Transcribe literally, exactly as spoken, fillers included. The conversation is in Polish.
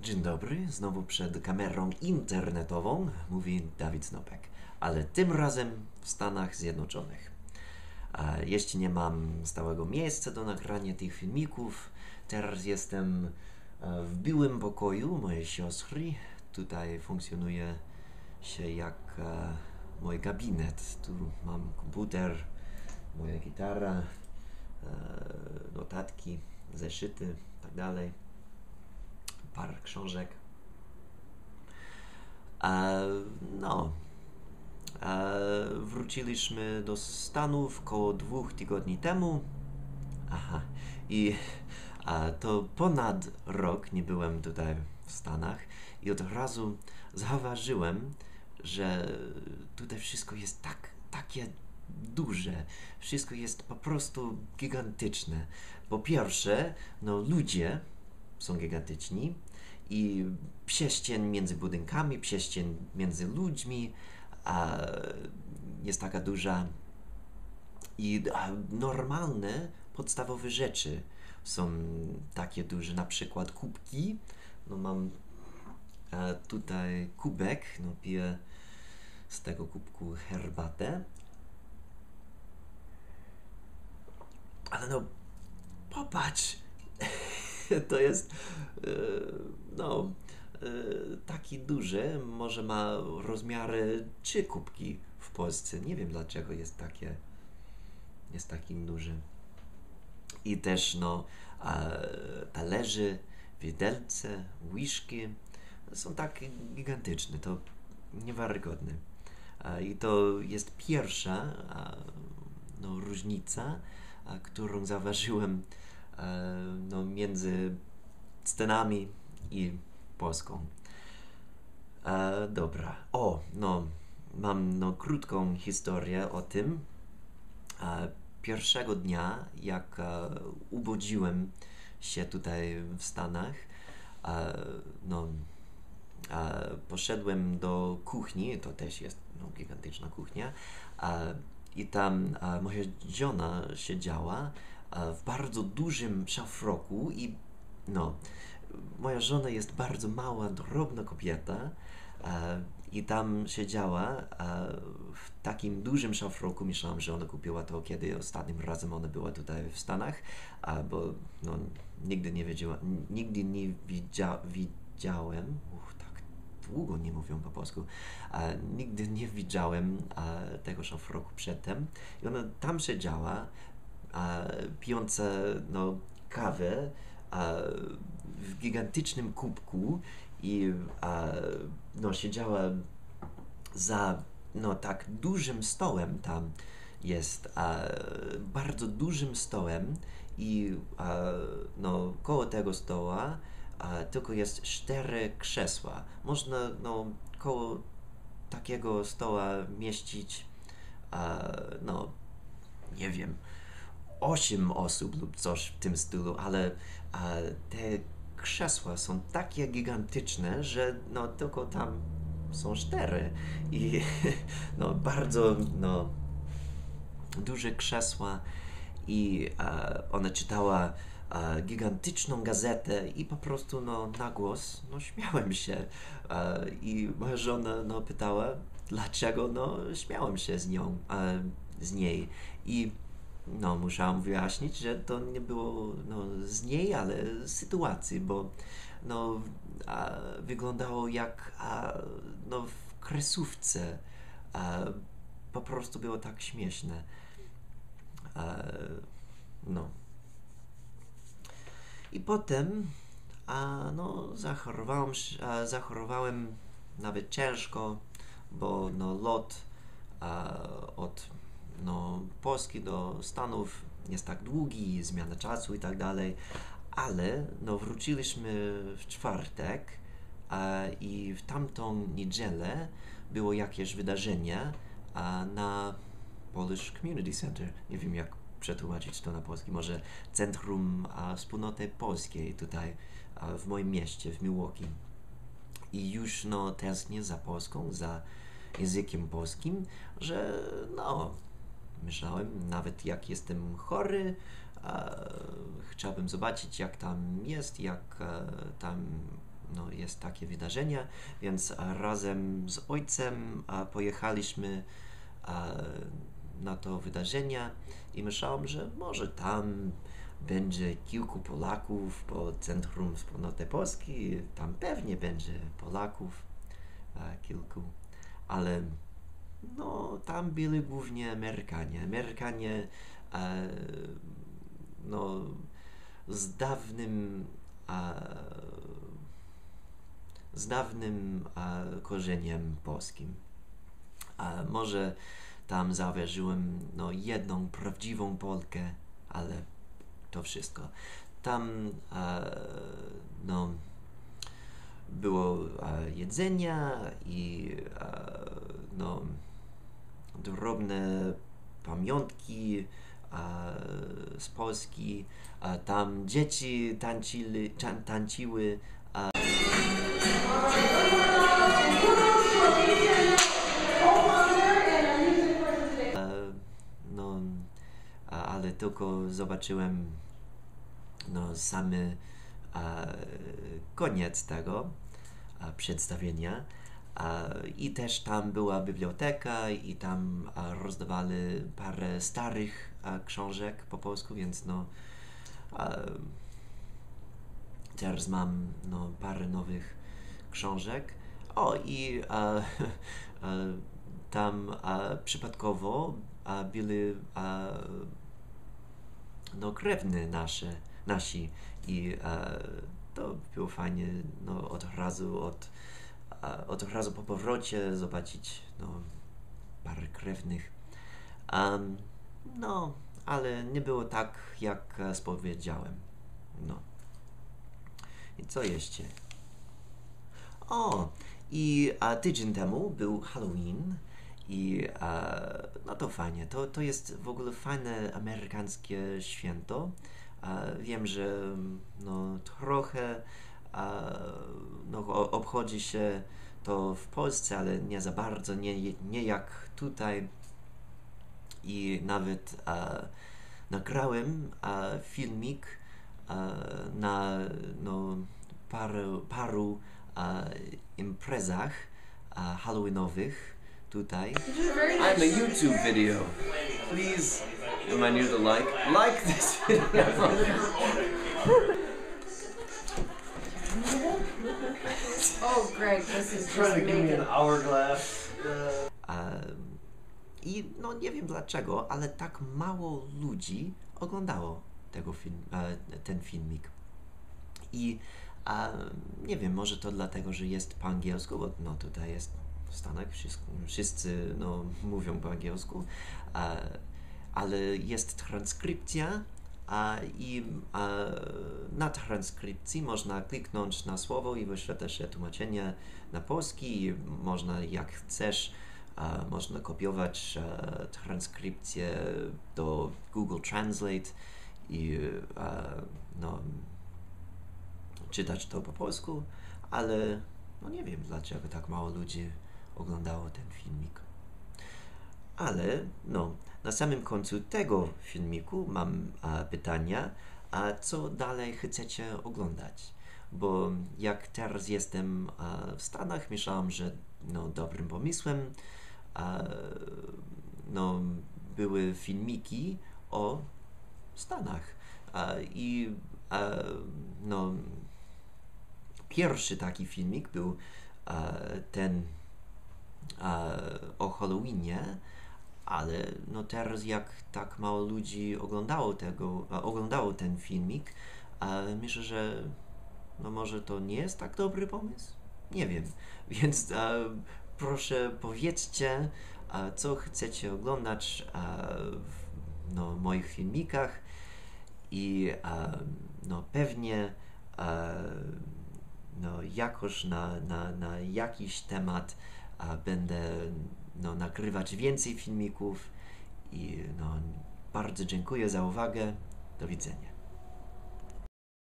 Dzień dobry, znowu przed kamerą internetową mówi Dawid Snopek, ale tym razem w Stanach Zjednoczonych. A jeśli nie mam stałego miejsca do nagrania tych filmików, teraz jestem e, w białym pokoju mojej siostry. Tutaj funkcjonuje się jak e, mój gabinet. Tu mam komputer, moja gitara, e, notatki, zeszyty itd. Parę książek. E, no, e, wróciliśmy do Stanów około dwóch tygodni temu. Aha, i a, to ponad rok nie byłem tutaj w Stanach i od razu zauważyłem, że tutaj wszystko jest tak, takie duże. Wszystko jest po prostu gigantyczne. Po pierwsze, no ludzie są gigantyczni i przestrzeń między budynkami, przestrzeń między ludźmi a, jest taka duża i a, normalne, podstawowe rzeczy są takie duże, na przykład kubki. No mam a, tutaj kubek, no piję z tego kubku herbatę. Ale no, popatrz, to jest e, no e, taki duży, może ma rozmiary trzy kubki w Polsce. Nie wiem dlaczego jest takie, jest takim duży. I też no e, talerze, widelce, łyżki są tak gigantyczne, to niewiarygodne. E, I to jest pierwsza e, no, różnica, e, którą zauważyłem e, no, między Stanami i Polską. E, dobra. O, no, mam no, krótką historię o tym. E, pierwszego dnia, jak e, urodziłem się tutaj w Stanach, e, no, e, poszedłem do kuchni, to też jest no, gigantyczna kuchnia, e, i tam e, moja żona siedziała e, w bardzo dużym szafroku i no, moja żona jest bardzo mała, drobna kobieta e, i tam siedziała e, w takim dużym szafroku. Myślałam, że ona kupiła to, kiedy ostatnim razem ona była tutaj w Stanach, a, bo no, nigdy nie wiedziała, nigdy nie widzia, widziałem, uch, tak długo nie mówią po polsku, e, nigdy nie widziałem e, tego szafroku przedtem i ona tam siedziała, e, pijąca no, kawę e, w gigantycznym kubku i e, no, siedziała za no, tak dużym stołem tam jest, e, bardzo dużym stołem i e, no, koło tego stoła e, tylko jest cztery krzesła. Można no, koło takiego stoła mieścić e, no, nie wiem, osiem osób lub coś w tym stylu, ale e, te krzesła są takie gigantyczne, że no tylko tam są cztery i no bardzo no duże krzesła i e, ona czytała e, gigantyczną gazetę i po prostu no na głos no śmiałem się e, i moja żona no pytała dlaczego no śmiałem się z nią e, z niej i no, musiałam wyjaśnić, że to nie było no, z niej, ale z sytuacji, bo no, a, wyglądało jak a, no, w kresówce. A, po prostu było tak śmieszne. A, no. I potem a, no, zachorowałem, a, zachorowałem nawet ciężko, bo no, lot a, od no, Polski do Stanów jest tak długi, zmiana czasu i tak dalej, ale no, wróciliśmy w czwartek a, i w tamtą niedzielę było jakieś wydarzenie a, na Polish Community Center. Nie wiem jak przetłumaczyć to na polski, może Centrum a, Wspólnoty Polskiej tutaj a, w moim mieście, w Milwaukee. I już no, tęsknię za Polską, za językiem polskim, że no, myślałem, nawet jak jestem chory, e, chciałbym zobaczyć jak tam jest, jak e, tam no, jest takie wydarzenie, więc razem z ojcem pojechaliśmy na to wydarzenie i myślałem, że może tam będzie kilku Polaków po Centrum Wspólnoty Polski, tam pewnie będzie Polaków kilku, ale no, tam byli głównie Amerykanie. Amerykanie e, no, z dawnym e, z dawnym e, korzeniem polskim. E, może tam zauważyłem no, jedną prawdziwą Polkę, ale to wszystko. Tam e, no, było e, jedzenia i e, no, drobne pamiątki e, z Polski. E, tam dzieci tańczyli, tan tańczyły. E, e, no, ale tylko zobaczyłem no, samy e, koniec tego e, przedstawienia. I też tam była biblioteka i tam rozdawali parę starych książek po polsku, więc no teraz mam no, parę nowych książek. O i a, a, tam a, przypadkowo a, byli a, no, krewni nasze, nasi i a, to było fajnie no, od razu od od razu po powrocie zobaczyć no, parę krewnych. Um, no, ale nie było tak, jak spowiedziałem. No. I co jeszcze? O, i a, tydzień temu był Halloween i a, no to fajnie. To, to jest w ogóle fajne amerykańskie święto. A, wiem, że no, trochę no, obchodzi się to w Polsce, ale nie za bardzo, nie, nie jak tutaj. I nawet a, nagrałem a, filmik a, na no, paru, paru a, imprezach a, halloweenowych tutaj. I'm a YouTube video. Please, am I near the like? Like this video. Oh, Greg, this is Trying just to give me making... an hourglass. Uh, Um, I no nie wiem dlaczego, ale tak mało ludzi oglądało tego film, e, ten filmik. I a, nie wiem, może to dlatego, że jest po angielsku, bo no tutaj jest w Stanach, wszyscy, wszyscy no, mówią po angielsku, a, ale jest transkrypcja a, i a, na transkrypcji można kliknąć na słowo i wyświetla się tłumaczenie na polski i można jak chcesz a, można kopiować a, transkrypcję do Google Translate i a, no, czytać to po polsku, ale no nie wiem dlaczego tak mało ludzi oglądało ten filmik. Ale no, na samym końcu tego filmiku mam a, pytania, a co dalej chcecie oglądać? Bo jak teraz jestem a, w Stanach, myślałem, że no, dobrym pomysłem a, no, były filmiki o Stanach. A, I a, no, pierwszy taki filmik był a, ten a, o Halloweenie, ale no teraz jak tak mało ludzi oglądało tego, a, oglądało ten filmik, a, myślę, że no może to nie jest tak dobry pomysł? Nie wiem, więc a, proszę powiedzcie, a, co chcecie oglądać a, w no, moich filmikach i a, no pewnie a, no, jakoś na, na, na jakiś temat a, będę no, nagrywać więcej filmików i no, bardzo dziękuję za uwagę. Do widzenia.